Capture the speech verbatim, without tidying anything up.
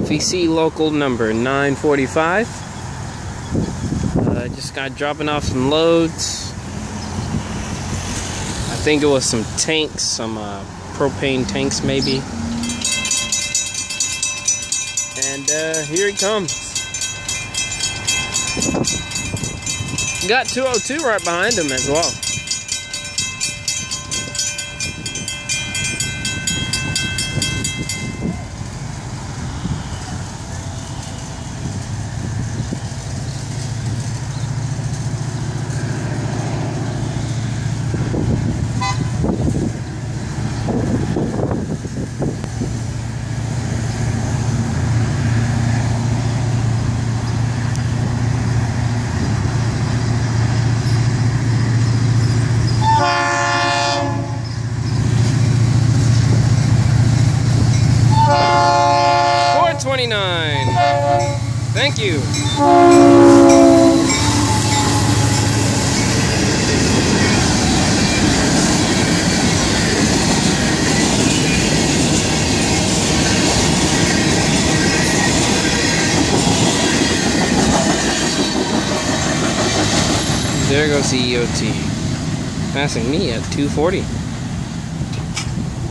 F E C Local number nine forty-five. Uh, just got dropping off some loads. I think it was some tanks, some uh, propane tanks maybe. And uh, here he comes. Got two oh two right behind him as well. twenty-nine. Thank you. There goes the E O T. Passing me at two forty.